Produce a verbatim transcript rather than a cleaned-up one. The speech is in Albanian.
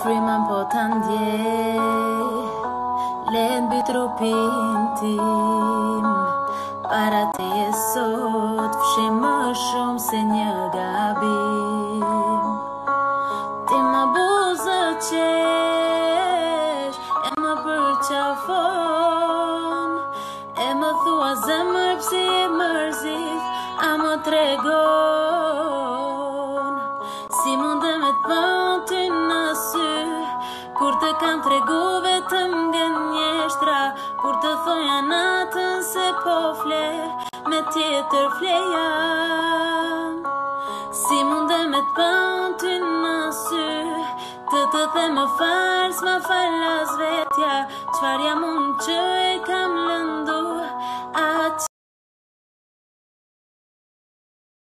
Frymën po ta ndjej, le mbi trupin tim. Para teje sot fshim më shumë se një gabim. Ti më buzë qesh, e më përqafon, e më thua zemër pse je mërzit, a më tregon. Si mundem e t'pon ty në sy, kur të kam tregu vetëm nga njeshtra, kur të thoja natën se po fle, me tjetër fleja. Si mundem e t'pon ty në sy, të të the më falë, s'ma falë as vetja, qfar jam unë që e kam lëndu,